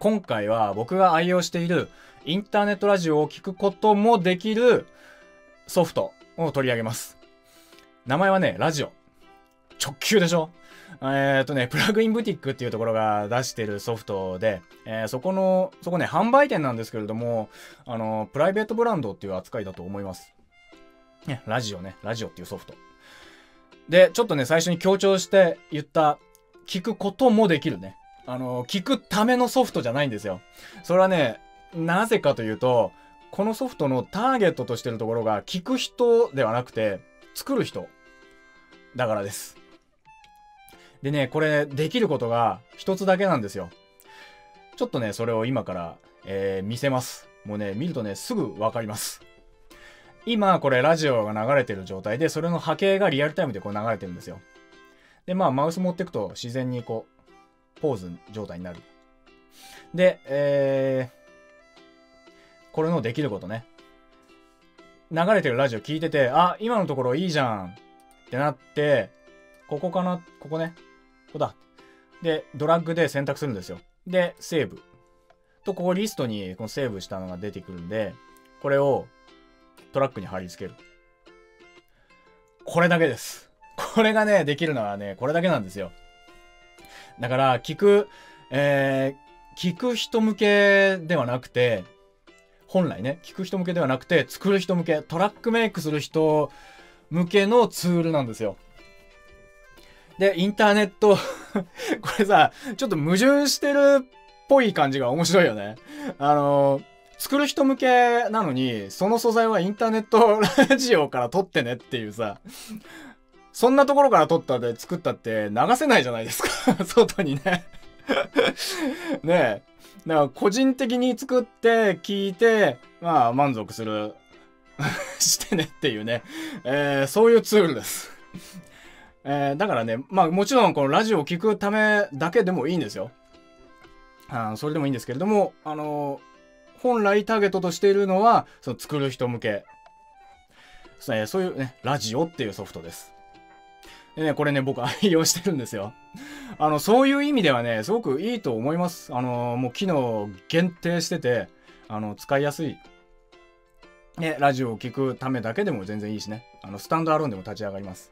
今回は僕が愛用しているインターネットラジオを聞くこともできるソフトを取り上げます。名前はね、ラジオ。直球でしょ？プラグインブティックっていうところが出してるソフトで、そこね、販売店なんですけれども、プライベートブランドっていう扱いだと思います。ね、ラジオっていうソフト。で、ちょっとね、最初に強調して言った、聞くこともできるね。聞くためのソフトじゃないんですよ。それはね、なぜかというと、このソフトのターゲットとしてるところが、聞く人ではなくて、作る人だからです。でね、これ、できることが一つだけなんですよ。ちょっとね、それを今から、見せます。もうね、見るとね、すぐわかります。今、これラジオが流れてる状態で、それの波形がリアルタイムでこう流れてるんですよ。で、まあ、マウス持っていくと自然にこう、ポーズ状態になる。で、これのできることね。流れてるラジオ聞いてて、あ、今のところいいじゃんってなって、ここかな？ここね。ここだ。で、ドラッグで選択するんですよ。で、セーブ。と、ここリストにこのセーブしたのが出てくるんで、これをトラックに貼り付ける。これだけです。これがね、できるのはね、これだけなんですよ。だから、聞く人向けではなくて、本来ね、聞く人向けではなくて、作る人向け、トラックメイクする人向けのツールなんですよ。で、インターネット、これさ、ちょっと矛盾してるっぽい感じが面白いよね。作る人向けなのに、その素材はインターネットラジオから撮ってねっていうさ、そんなところから撮ったで作ったって流せないじゃないですか。外にね。ねえ。だから個人的に作って聞いて、まあ満足する。してねっていうね。そういうツールです。だからね、まあもちろんこのラジオを聞くためだけでもいいんですよ。それでもいいんですけれども、本来ターゲットとしているのは、その作る人向け。そういうね、ラジオっていうソフトです。でね、これね、僕愛用してるんですよ。そういう意味ではね、すごくいいと思います。もう機能限定してて、使いやすい。ね、ラジオを聞くためだけでも全然いいしね。スタンドアローンでも立ち上がります。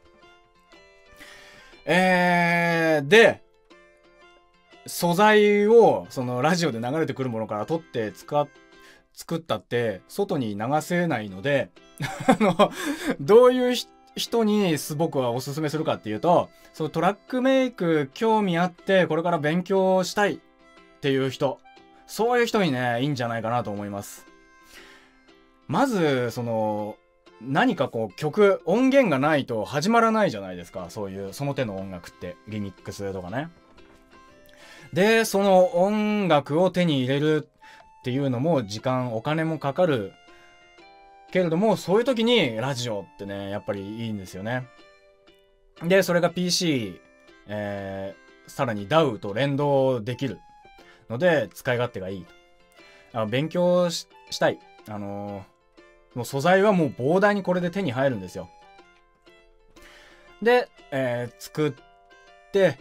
で、素材を、そのラジオで流れてくるものから取って作ったって、外に流せないので、どういう人に僕はおすすめするかっていうと、そのトラックメイク興味あって、これから勉強したいっていう人、そういう人にね、いいんじゃないかなと思います。まず、何かこう音源がないと始まらないじゃないですか。そういう、その手の音楽って、リミックスとかね。で、その音楽を手に入れるっていうのもお金もかかるけれども、そういう時にラジオってね、やっぱりいいんですよね。で、それが PC、さらに DAW と連動できるので、使い勝手がいい。勉強したい。もう素材はもう膨大にこれで手に入るんですよ。で、作って、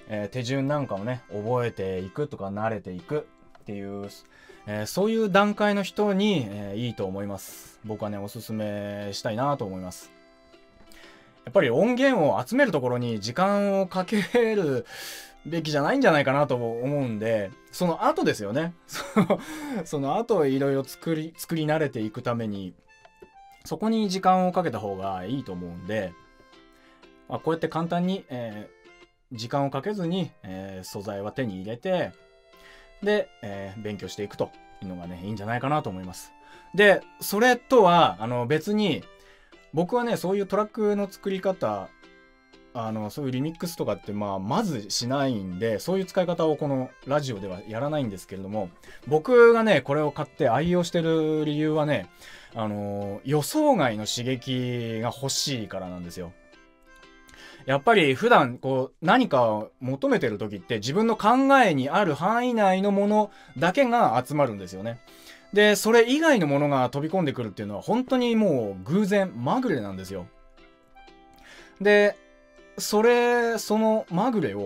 手順なんかをね、覚えていくとか慣れていくっていう、そういう段階の人に、いいと思います。僕はね、おすすめしたいなと思います。やっぱり音源を集めるところに時間をかけるべきじゃないんじゃないかなと思うんで、その後ですよね。その後いろいろ作り慣れていくために、そこに時間をかけた方がいいと思うんで、こうやって簡単に、時間をかけずに、素材は手に入れて、で、勉強していくというのがね、いいんじゃないかなと思います。で、それとは、別に、僕はね、そういうトラックの作り方、そういうリミックスとかって、まずしないんで、そういう使い方をこのラジオではやらないんですけれども、僕がね、これを買って愛用してる理由はね、予想外の刺激が欲しいからなんですよ。やっぱり普段こう何かを求めてる時って自分の考えにある範囲内のものだけが集まるんですよね。で、それ以外のものが飛び込んでくるっていうのは本当にもう偶然、まぐれなんですよ。で、そのまぐれを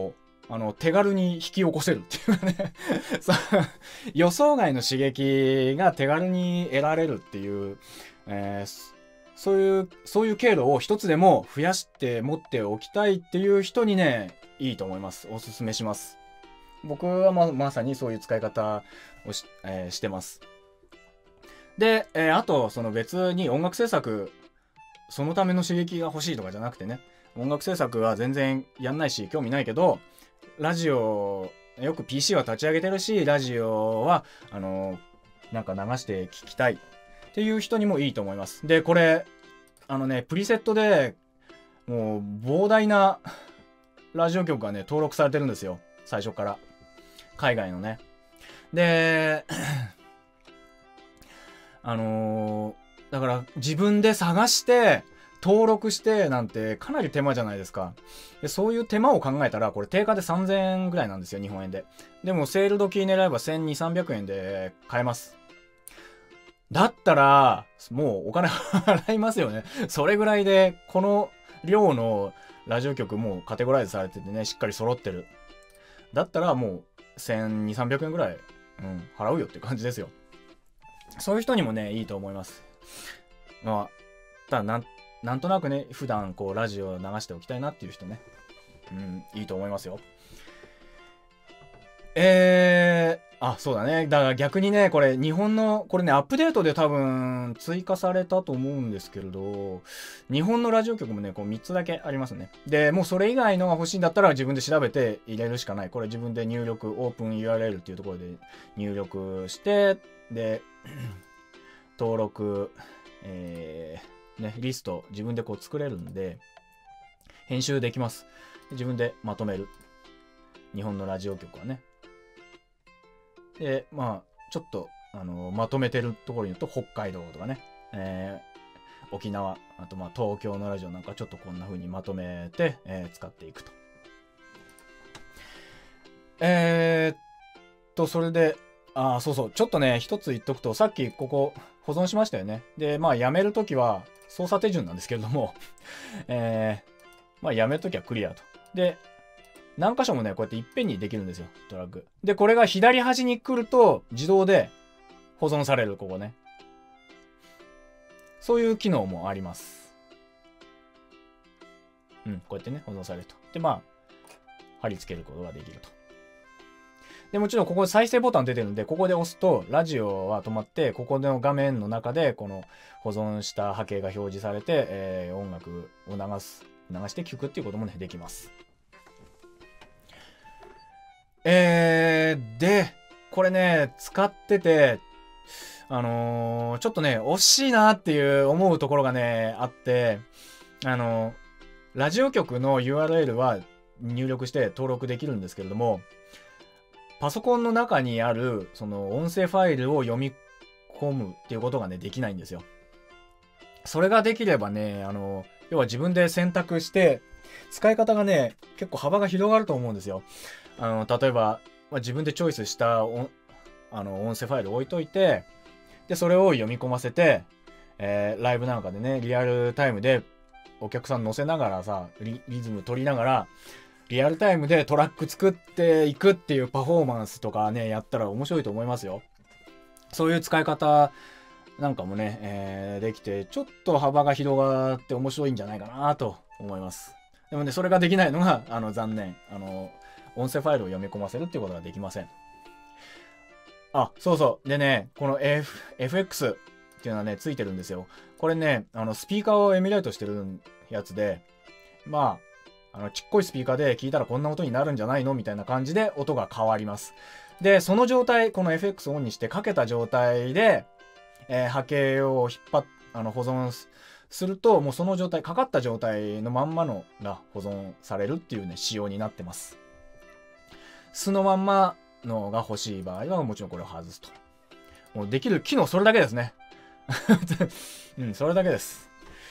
手軽に引き起こせるっていうかね予想外の刺激が手軽に得られるっていう、そういう経路を一つでも増やして持っておきたいっていう人にね、いいと思います。おすすめします。僕はまさにそういう使い方をしてます。で、あと、その別に音楽制作、そのための刺激が欲しいとかじゃなくてね、音楽制作は全然やんないし、興味ないけど、ラジオ、よく PC は立ち上げてるし、ラジオは、なんか流して聞きたいっていう人にもいいと思います。で、これ、プリセットでもう膨大なラジオ局がね、登録されてるんですよ。最初から。海外のね。で、だから自分で探して、登録してなんてかなり手間じゃないですか。で、そういう手間を考えたら、これ定価で3000円ぐらいなんですよ、日本円で。でもセール時狙えば1200、300円で買えます。だったら、もうお金払いますよね。それぐらいで、この量のラジオ局もうカテゴライズされててね、しっかり揃ってる。だったらもう1200、300円ぐらい、払うよっていう感じですよ。そういう人にもね、いいと思います。まあ、ただなんとなくね、普段こうラジオを流しておきたいなっていう人ね、いいと思いますよ。そうだね。だから逆にね、これ日本の、これね、アップデートで多分追加されたと思うんですけれど、日本のラジオ局もね、こう3つだけありますね。で、もうそれ以外のが欲しいんだったら自分で調べて入れるしかない。これ自分で入力、オープン URL っていうところで入力して、で、登録、リスト自分でこう作れるんで、編集できます。自分でまとめる。日本のラジオ局はね。で、まあ、ちょっと、まとめてるところに言うと、北海道とかね、沖縄、あと、まあ、東京のラジオなんかちょっとこんな風にまとめて、使っていくと。それで、そうそう、ちょっとね、一つ言っとくと、さっきここ保存しましたよね。で、まあ、やめるときは、操作手順なんですけれども、まあ、やめるときはクリアと。で、何箇所もね、こうやっていっぺんにできるんですよ、ドラッグ。で、これが左端に来ると、自動で保存される、ここね。そういう機能もあります。こうやってね、保存されると。で、まあ、貼り付けることができると。で、もちろんここで再生ボタン出てるんで、ここで押すと、ラジオは止まって、ここの画面の中で、この保存した波形が表示されて、音楽を流して聴くっていうこともね、できます。で、これね、使ってて、ちょっとね、惜しいなっていう思うところがね、あって、ラジオ局の URL は入力して登録できるんですけれども、パソコンの中にある、その音声ファイルを読み込むっていうことがね、できないんですよ。それができればね、要は自分で選択して、使い方がね、結構幅が広がると思うんですよ。例えば、自分でチョイスした音声ファイルを置いといて、で、それを読み込ませて、ライブなんかでね、リアルタイムでお客さん乗せながらさ、リズム取りながら、リアルタイムでトラック作っていくっていうパフォーマンスとかね、やったら面白いと思いますよ。そういう使い方なんかもね、できて、ちょっと幅が広がって面白いんじゃないかなと思います。でもね、それができないのが、残念。音声ファイルを読み込ませるっていうことができません。そうそう。でね、この、FX っていうのはね、ついてるんですよ。これね、スピーカーをエミュレートしてるやつで、まあ、ちっこいスピーカーで聞いたらこんな音になるんじゃないのみたいな感じで音が変わります。で、その状態、この FX をオンにしてかけた状態で、波形を保存すると、もうその状態、かかった状態のまんまのが保存されるっていうね、仕様になってます。素のまんまのが欲しい場合は、もちろんこれを外すと。もうできる機能、それだけですね。それだけです。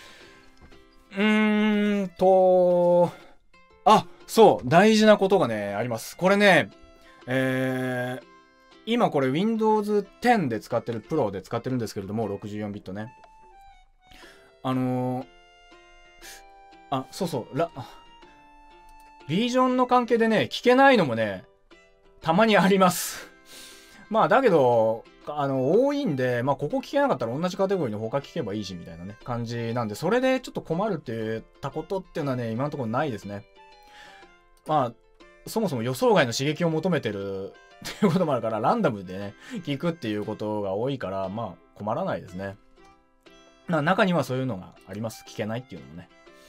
そう、大事なことがね、あります。これね、今これ Windows 10で使ってる、Pro で使ってるんですけれども、64ビットね。そうそう、 ビジョンの関係でね、聞けないのもね、たまにあります。まあ、だけど、多いんで、まあ、ここ聞けなかったら同じカテゴリーの他聞けばいいし、みたいなね、感じなんで、それでちょっと困るって言ったことっていうのはね、今のところないですね。まあ、そもそも予想外の刺激を求めてるっていうこともあるから、ランダムでね、聞くっていうことが多いから、まあ、困らないですね。中にはそういうのがあります。聞けないっていうのもね。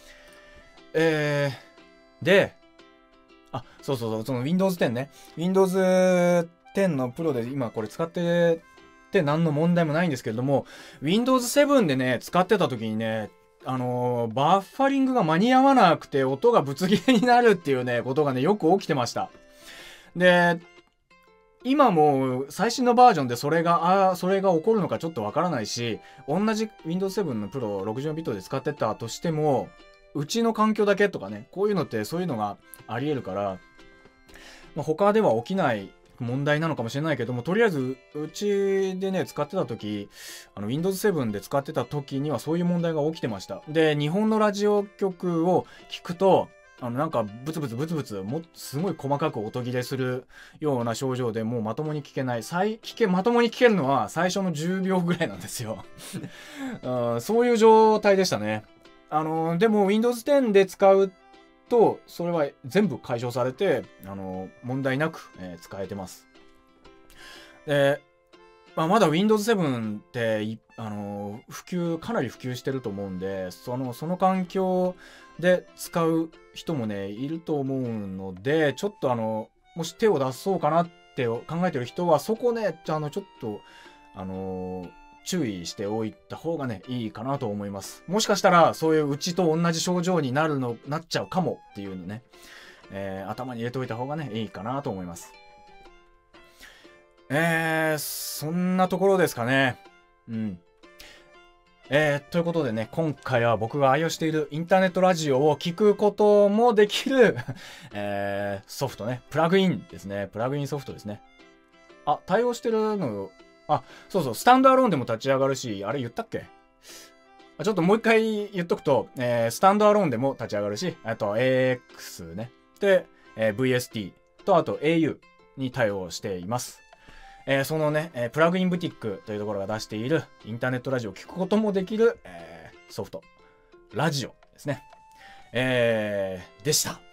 で、そうそうそう、その Windows 10ね。Windows 10のプロで今これ使ってて何の問題もないんですけれども、Windows 7でね、使ってた時にね、バッファリングが間に合わなくて音がぶつ切れになるっていうね、ことがね、よく起きてました。で、今も最新のバージョンでそれが起こるのかちょっとわからないし、同じ Windows 7のプロ64ビットで使ってたとしても、うちの環境だけとかね、こういうのってそういうのがあり得るから、まあ、他では起きない問題なのかもしれないけども、とりあえずうちでね、使ってた時、Windows 7で使ってた時にはそういう問題が起きてました。で、日本のラジオ局を聞くと、なんかブツブツブツブツすごい細かく音切れするような症状でもうまともに聞けない。まともに聞けるのは最初の10秒ぐらいなんですよ。そういう状態でしたね。でも Windows 10で使うと、それは全部解消されて、問題なく、使えてます。で、まあ、まだ Windows 7って、かなり普及してると思うんで、その環境で使う人もね、いると思うので、ちょっともし手を出そうかなって考えてる人は、そこね、ちょっと、注意しておいた方がね、いいかなと思います。もしかしたら、そういううちと同じ症状になっちゃうかもっていうのね、頭に入れておいた方がね、いいかなと思います。そんなところですかね。うん。ということでね、今回は僕が愛用しているインターネットラジオを聞くこともできるソフトね、プラグインですね。プラグインソフトですね。対応してるの、そうそう、スタンドアローンでも立ち上がるし、あれ言ったっけ？ちょっともう一回言っとくと、スタンドアローンでも立ち上がるし、あと AX ね。で、VST とあと au に対応しています。そのね、プラグインブティックというところが出しているインターネットラジオを聞くこともできる、ソフト、ラジオですね。でした。